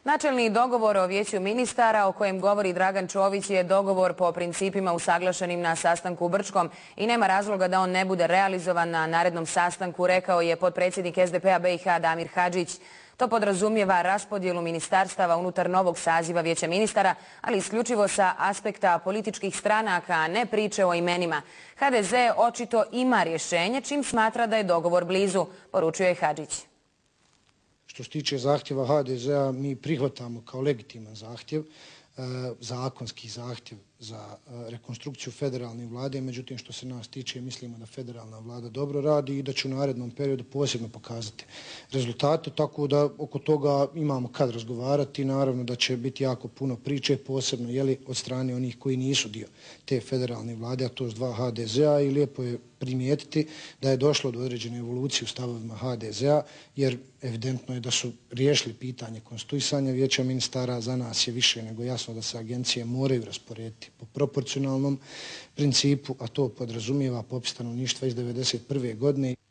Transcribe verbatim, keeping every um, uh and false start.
Načelni dogovor o vijeću ministara o kojem govori Dragan Čović je dogovor po principima usaglašenim na sastanku u Brčkom i nema razloga da on ne bude realizovan na narednom sastanku, rekao je potpredsjednik S D P-a B i H Damir Hadžić. To podrazumijeva raspodjelu ministarstava unutar novog saziva vijeća ministara, ali isključivo sa aspekta političkih stranaka, a ne priče o imenima. H D Z očito ima rješenje, čim smatra da je dogovor blizu, poručuje Hadžić. Što se tiče zahtjeva H D Z-a, mi prihvatamo kao legitiman zahtjev, zakonski zahtjev za rekonstrukciju federalne vlade, međutim što se nas tiče mislimo da federalna vlada dobro radi i da će u narednom periodu posebno pokazati rezultate, tako da oko toga imamo kad razgovarati. Naravno da će biti jako puno priče, posebno jeli, od strane onih koji nisu dio te federalne vlade, a to je dva H D Z-a, i lijepo je primijetiti da je došlo do određene evolucije u stavovima H D Z-a, jer evidentno je da su riješili pitanje konstituisanja vijeća ministara. Za nas je više nego jasno da se agencije moraju rasporediti po proporcionalnom principu, a to podrazumijeva popis stanovništva iz devedeset prve godine.